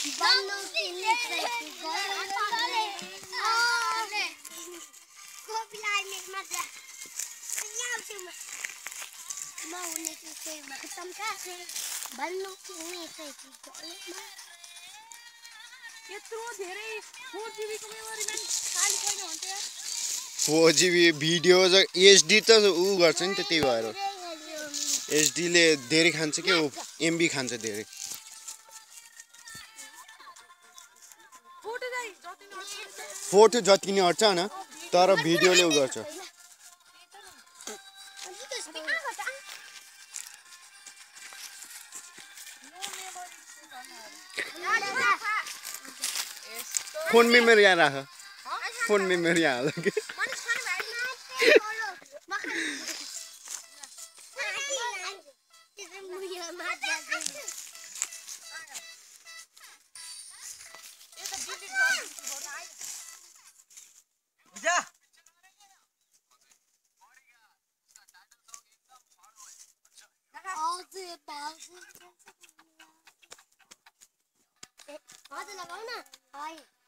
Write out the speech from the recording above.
बन्नु तिमी कोपीलाई मेघमा जा यहाँ म हुने चाहिँ खतमका बन्नु तिमी चाहिँ कलेजमा यत्रो धेरै 4GB को मेमोरी म्यान खाली छैन भन्छ यार 4GB भिडियो एचडी त उ गर्छ नि त त्यही भएर एचडी ले धेरै खान्छ के एमबी खान्छ धेरै फोटो जति नै अट्छ हैन तर भिडियोले उ गर्छ फोन मेमोरी यहाँ राख फोन मेमोरी यहाँ हाल के हजुर लगाऊ न